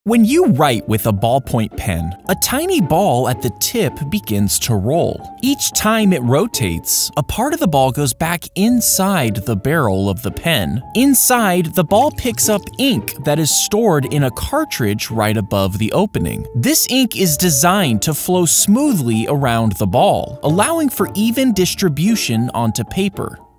When you write with a ballpoint pen, a tiny ball at the tip begins to roll. Each time it rotates, a part of the ball goes back inside the barrel of the pen. Inside, the ball picks up ink that is stored in a cartridge right above the opening. This ink is designed to flow smoothly around the ball, allowing for even distribution onto paper.